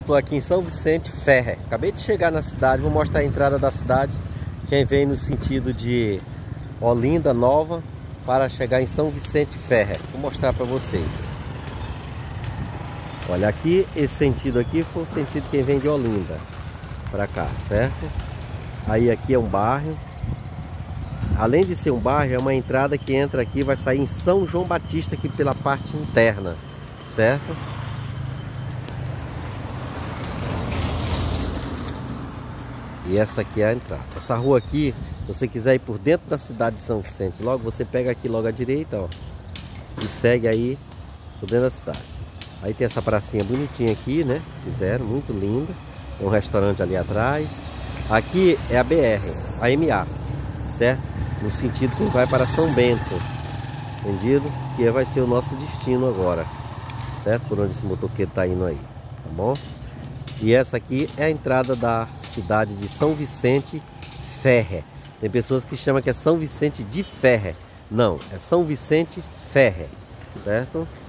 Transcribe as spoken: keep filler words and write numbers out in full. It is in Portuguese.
Estou aqui em São Vicente Ferrer. Acabei de chegar na cidade, vou mostrar a entrada da cidade. Quem vem no sentido de Olinda Nova para chegar em São Vicente Ferrer. Vou mostrar para vocês. Olha aqui, esse sentido aqui foi o sentido de quem vem de Olinda para cá, certo? Aí aqui é um bairro. Além de ser um bairro, é uma entrada que entra aqui, vai sair em São João Batista aqui pela parte interna, certo? E essa aqui é a entrada. Essa rua aqui, se você quiser ir por dentro da cidade de São Vicente, logo você pega aqui logo à direita, ó, e segue aí por dentro da cidade. Aí tem essa pracinha bonitinha aqui, né? Fizeram, muito linda. Tem um restaurante ali atrás. Aqui é a B R, a M A, certo? No sentido que vai para São Bento, entendido? Que vai ser o nosso destino agora, certo? Por onde esse motoqueiro tá indo aí, tá bom? E essa aqui é a entrada da cidade de São Vicente Ferrer. Tem pessoas que chamam que é São Vicente de Ferrer. Não, é São Vicente Ferrer, certo?